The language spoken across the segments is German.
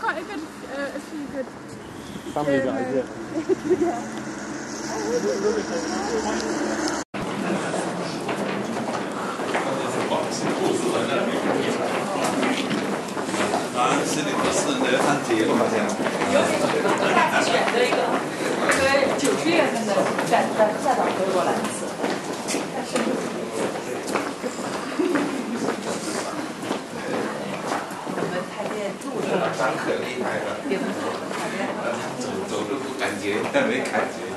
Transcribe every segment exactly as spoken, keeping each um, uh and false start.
quite a good, uh, a few good family um, guys, yeah. yeah. 选择一个，因为九十月份的再再再到德国来一次，但是我们太监路上长可厉害了， 也不错，太监走走路不感觉，没感觉。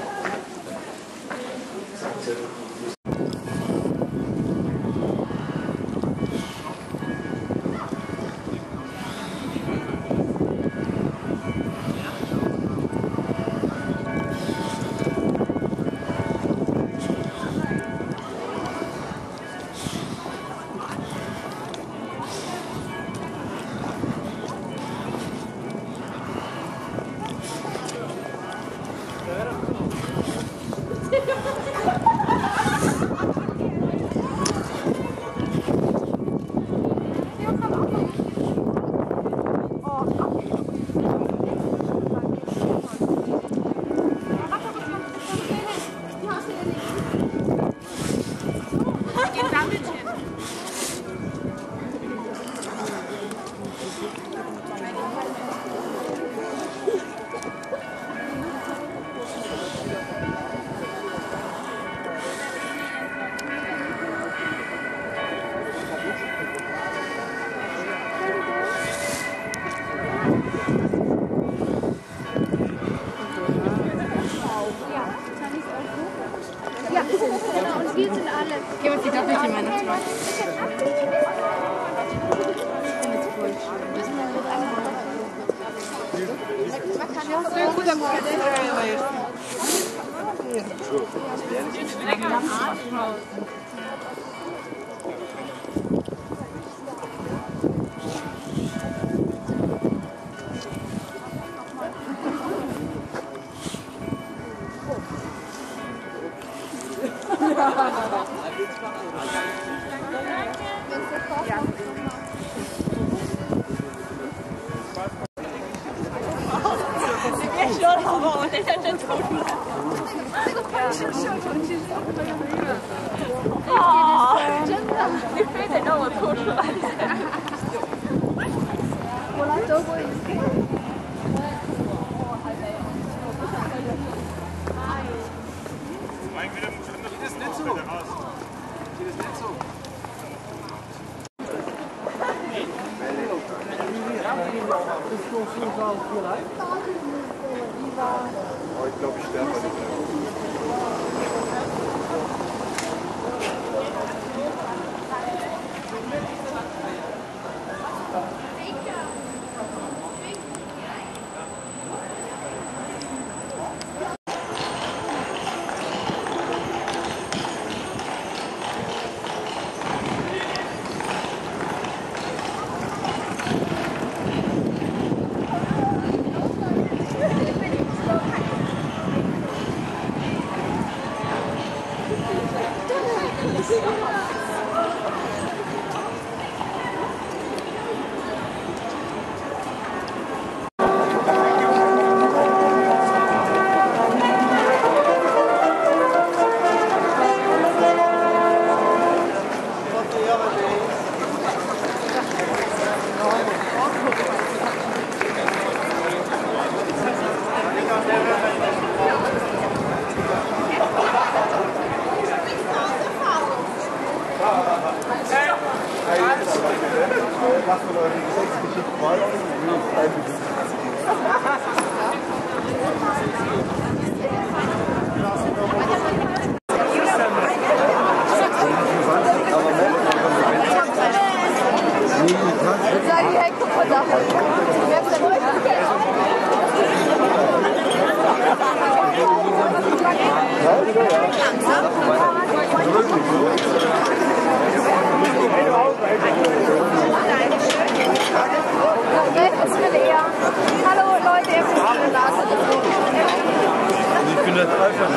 Ja, genau, und wir sind alle. Geh mal, ich darf nicht in meiner Zimmer. Man kann ja so gut am 你别说了好不好？我等一下真抽出来。 这个饭是射程其实很远。 啊！真的，你非得让我抽出来。 我来德国一次。 Geht es nicht so? Geht es nicht so? Oh, ich glaube, ich sterbe bei dem. Lass mal eure Geschlechtsgeschichte mal auf. Sag ich, hey, guck mal da. Wer ist denn Hallo Leute, ihr könnt alle Nase. Ich bin jetzt einfach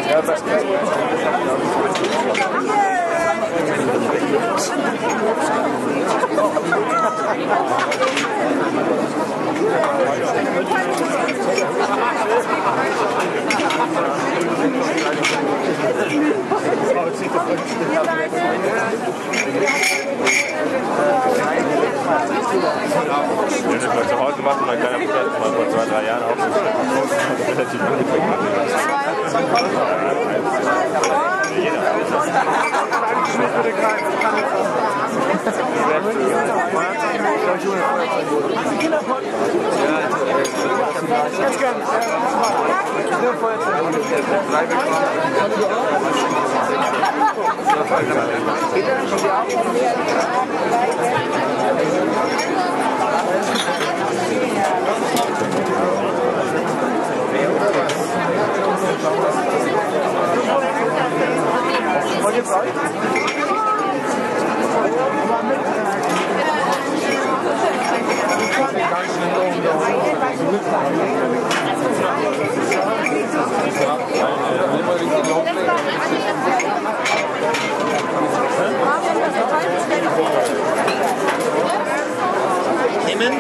nicht. gemacht und mein kleiner Bruder hat mal vor zwei, drei Jahren auch so relativ angeprägt. Nehmen.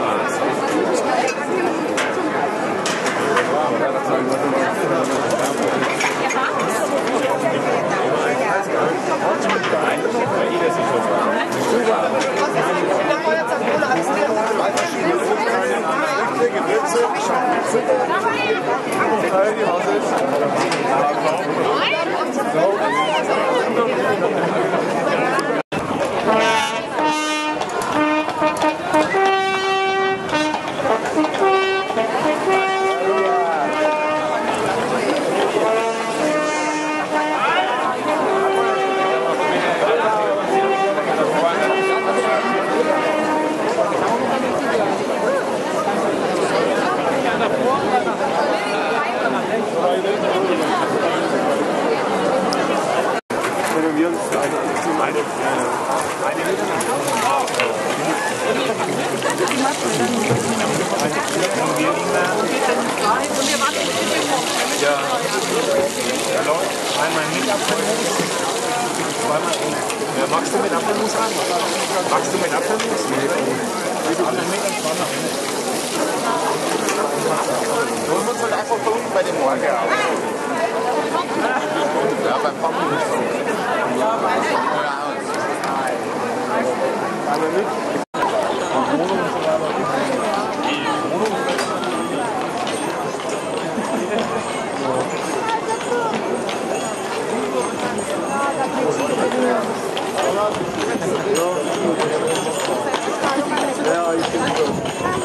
Magst du mit Apfelmus haben? Magst du mit Apfelmus? Holen wir uns halt einfach von unten bei dem Morgen ab. Ja, beim Papa nicht so. Aber mit. Ja, ich bin so.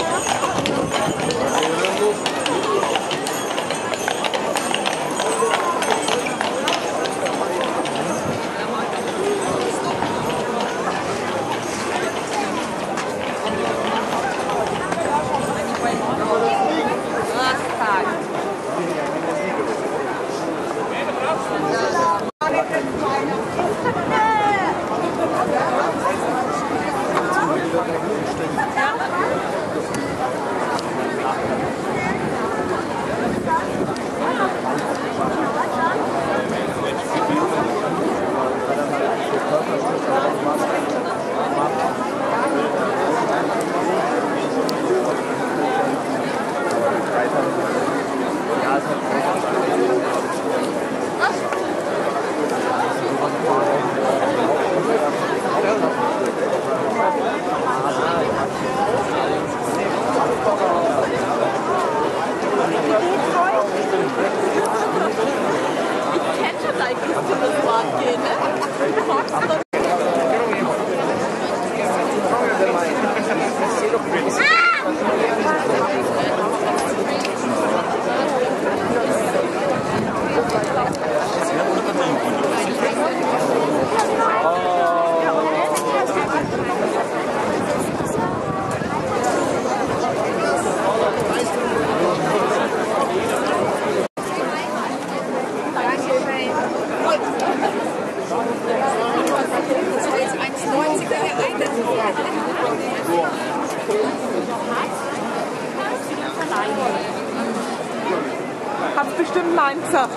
Hat's bestimmt Mainzer.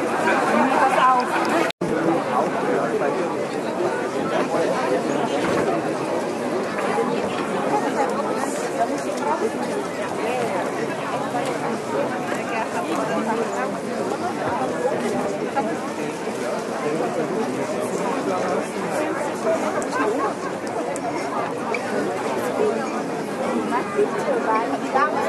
Pass auf. Danke.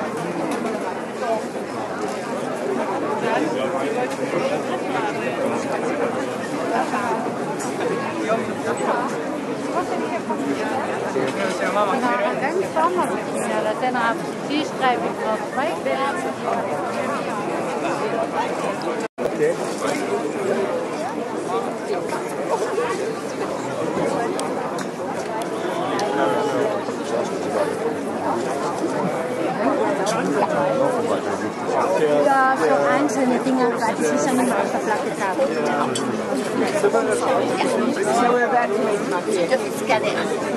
Okay. Ja, so einzelne Dinge, weil das ist ja nicht mal auf der Platte drauf. Das ist gerne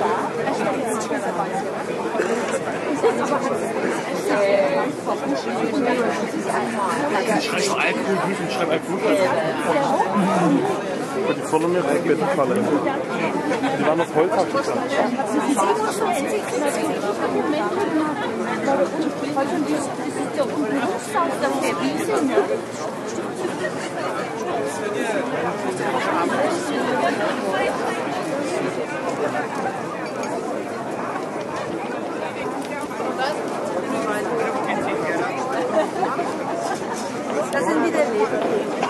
Ich schreibe Alkohol, ich schreibe Alkohol. Die volle Meere auf Bettenfalle. Die waren auf Holzhaft. Das sind wieder Leber.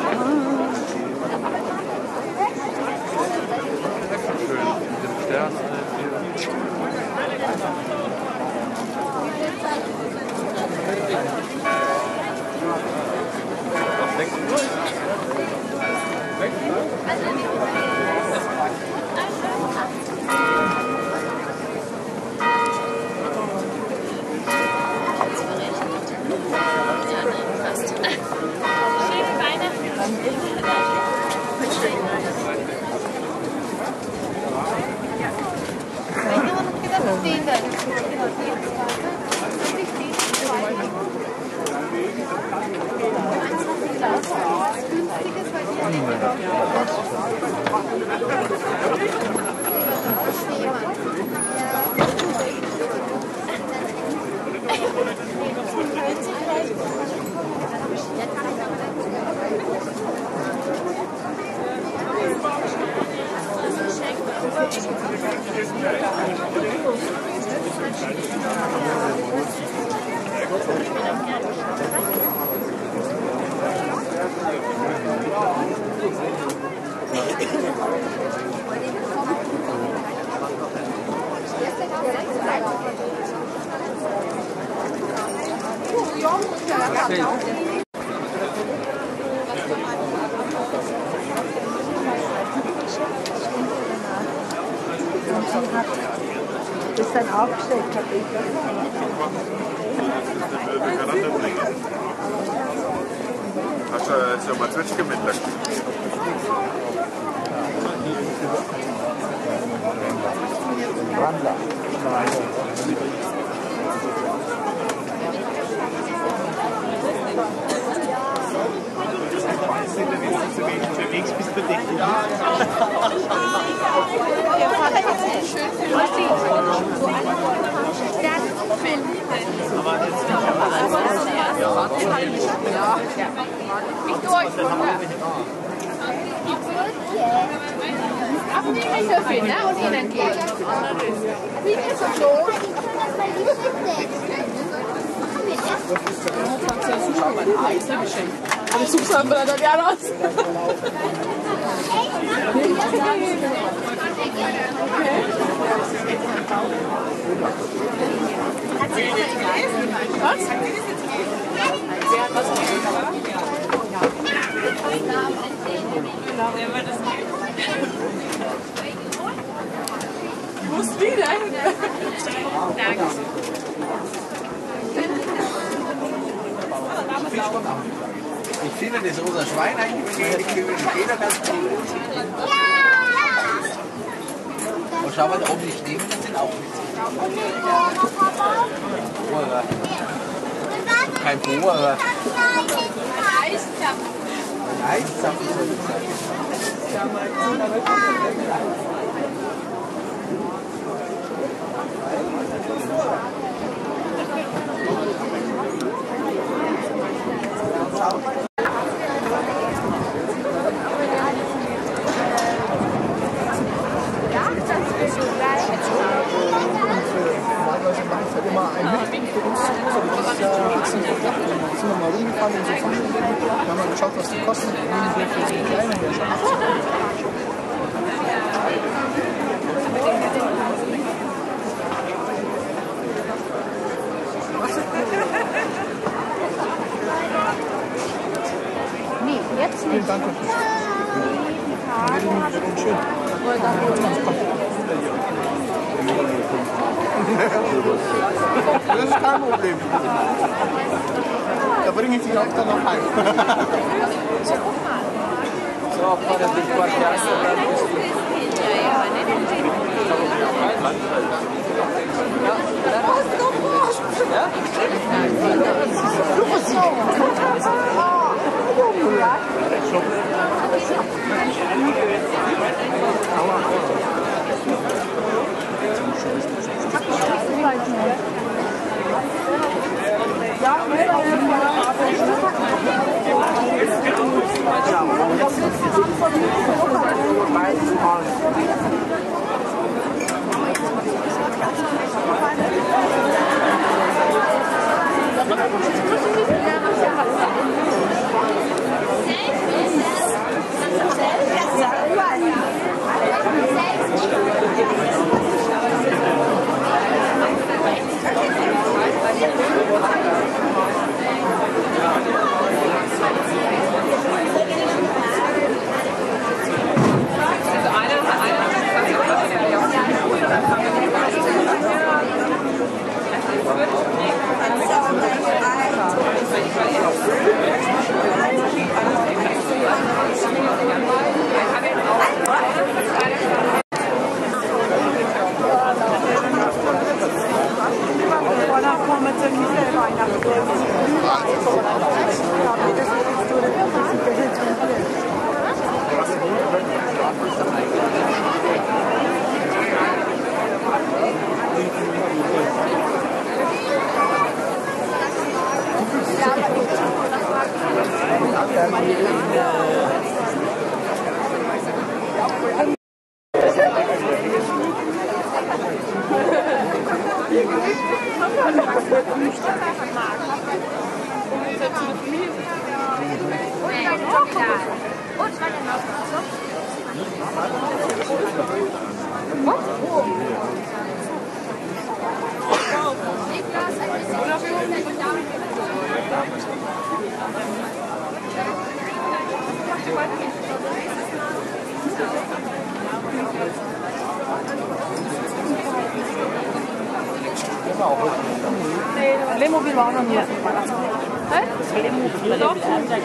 Das ist dann aufgestellt. Hast du so mal Zwetschge mitgelegt? Brandler. Unterwegs bist du dich. Aber die nicht so viel, ne? Und ihnen geht. Wie ist das los? Ale suchst du dann ja raus. Was? Du musst wieder. Danke. Ich finde das rosa Schwein eigentlich jeder ganz cool. Und schau mal, da oben die Schneemann sind auch witzig. Bohrer. Kein Bohrer. Ein Eiszapf. Ein Eiszapf ist so Immer ein Hüpfen für uns zu Hause, aber dieses Jahr hat es nicht geklappt. Da sind wir mal rumgefahren in so Familienläden, da haben wir geschaut, was die kosten. Nehmen wir für so eine kleine hier schon achtzig Euro. Vielen Dank. Dann werde ich mich wieder schön. Das ist kein Problem. Da bringe ich dich auch dann noch heim. So, vor der Bildquartiasse dann ist Playmobil war auch noch nie. Hä? Playmobil. Doch.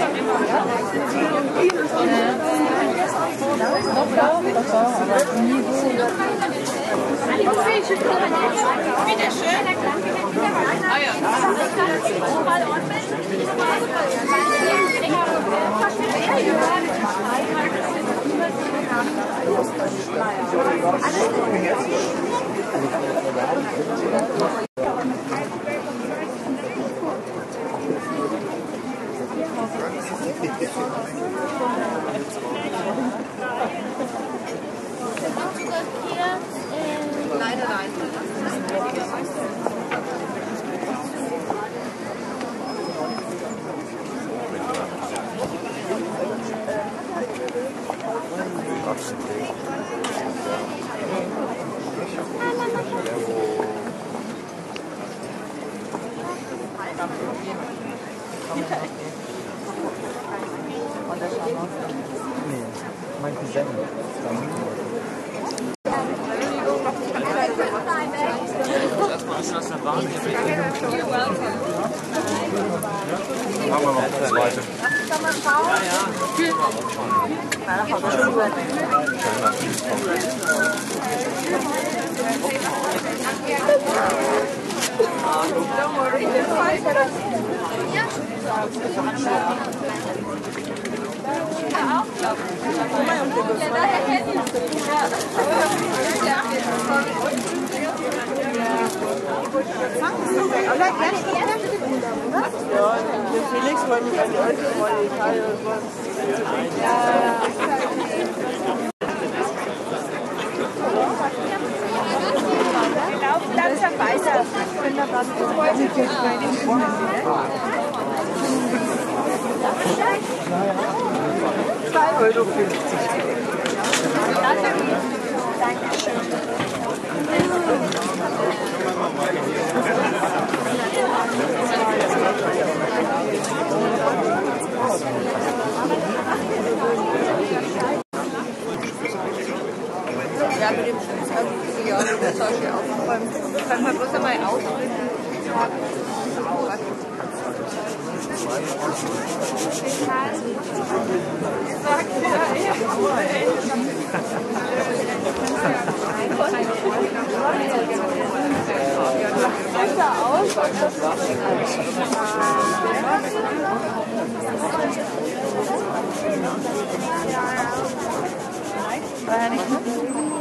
Bitte schön. Ah ja. Leider nein. Nee, mein Cousin. Machen wir noch das zweite. Ja, der Felix wollte mich an die alte Rolle Italien. Wir laufen langsam weiter. zwei Euro fünfzig. Dankeschön. auch schön aufgeräumt. Kann man bloß einmal ausdrücken. War ja nicht mit?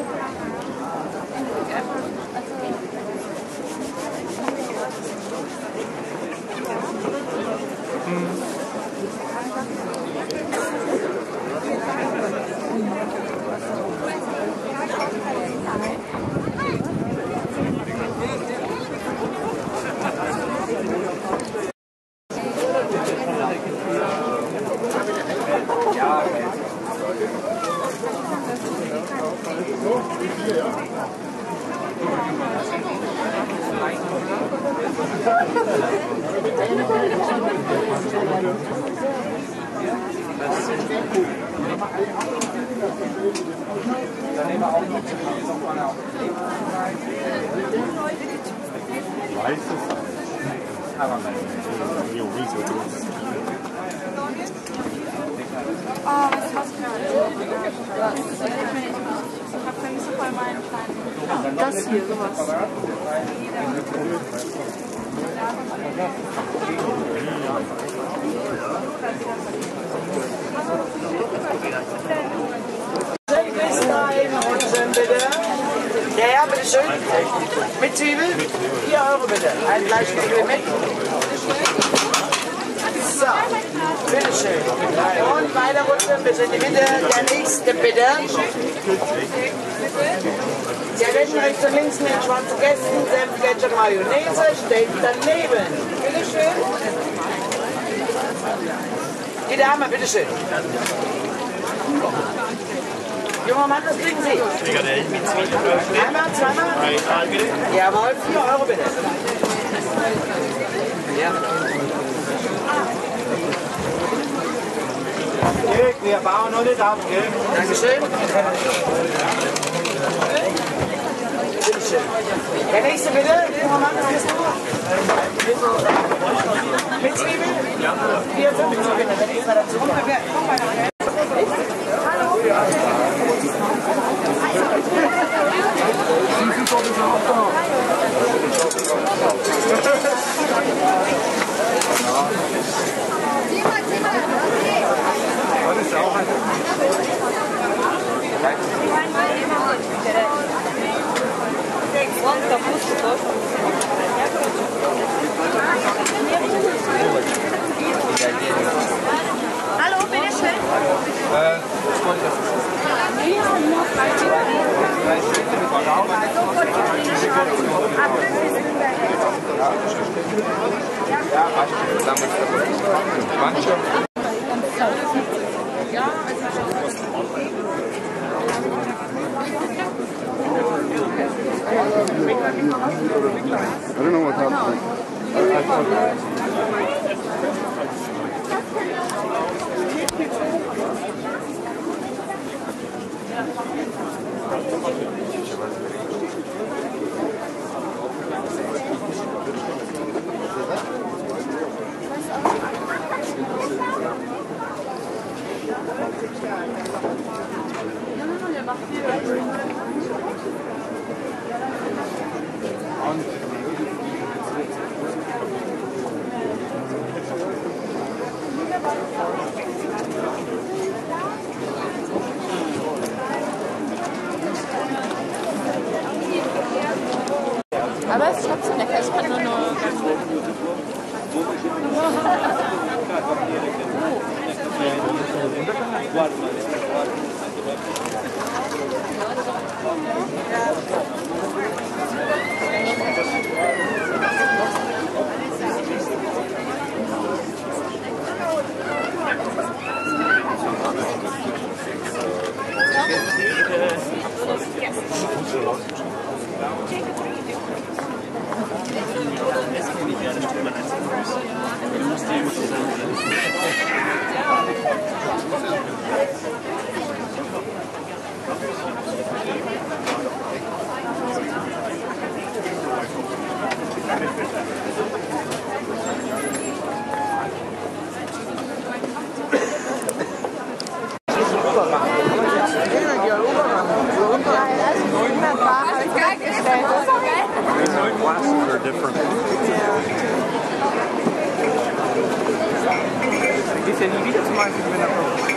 Das hier, sowas. Ja, ja, bitte schön. Mit Zwiebel? vier Euro bitte. Ein Fleischkegel mit. So, bitte schön. Und weiter rutschen, bitte in die Mitte. Der nächste bitte. Zigaretten rechts und links mit schwarzen Gästen, Senf, Ketchup, Mayonnaise, steht daneben. Bitte schön. Die Dame, bitte schön. Junger Mann, was kriegen Sie? Frikadellen mit Zwiebeln. Einmal, zweimal? Jawohl, vier Euro bitte. Ja. Wir bauen noch nicht ab, gell? Dankeschön. Bitteschön. Der nächste bitte, junger Mann, was bist du? Mit Zwiebel? Ja. vier, fünf bitte, dann ist er dazu. Hallo, bitteschön. I don't know what's happening. Aber es ist trotzdem lecker. Ich kann nur nur ganz gut. ja nie wieder zum Beispiel, wenn er kommt.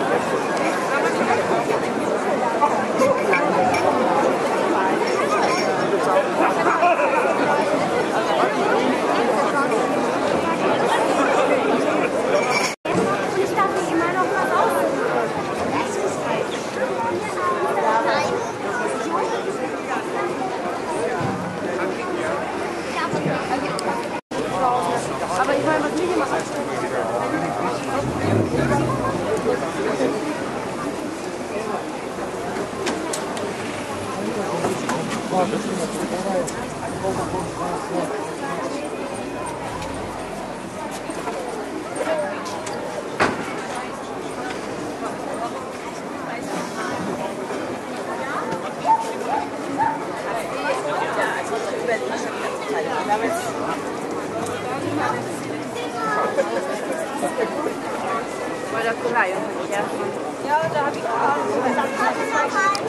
Aber ich meine, was mich immer oder Korea, ja. Ja, da habe ich auch.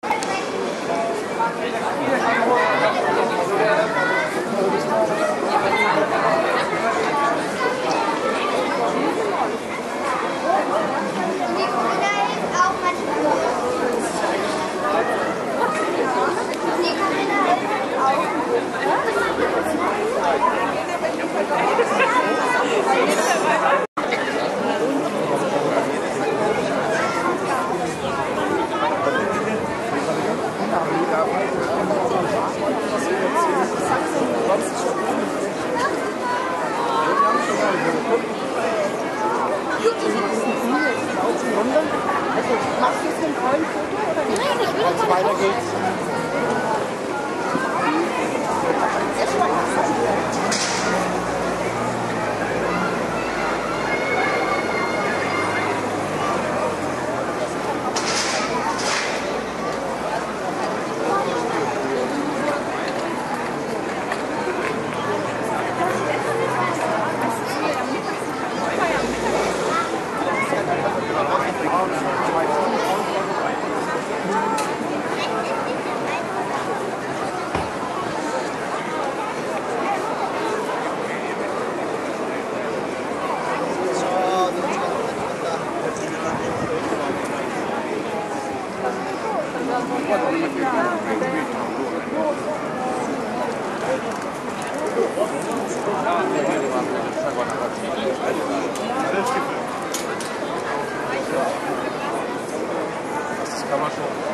Also, machst du jetzt ein Freund-Foto oder nicht? Nein, ich will also weiter geht's. Das kann man schon.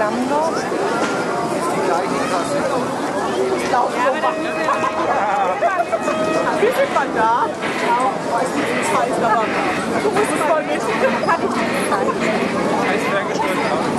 Flammendorf. Die gleiche Kasse. Wie sind wir da? Ich weiß nicht, wie es heißt, aber du musst es voll wissen. Kann ich nicht zeigen. Heißt hergestellt,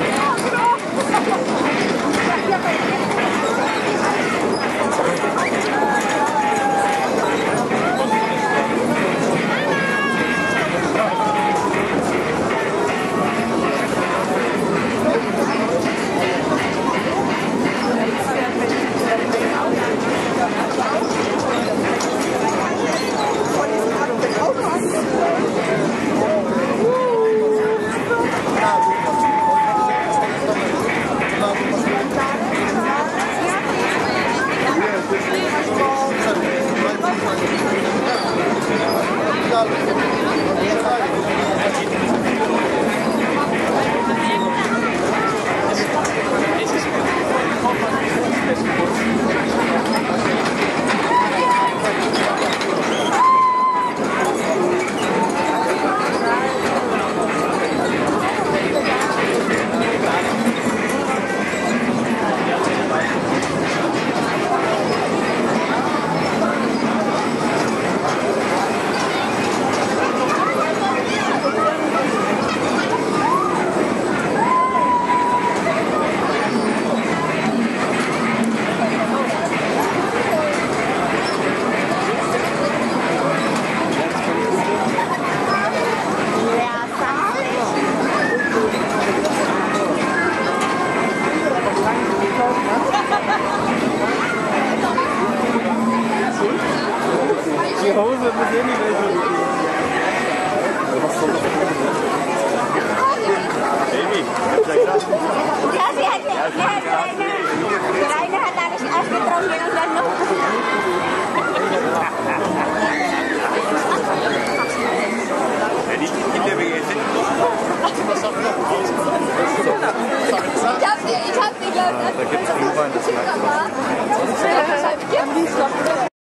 die Hose muss eh nicht welche. Baby, Ja, sie hat, der eine, der eine hat alles ausgetrunken und dann noch. Ich hab sie, ich hab sie, glaube ich, Da gibt es Glühwein, das merkt man. Ja, das hab ich.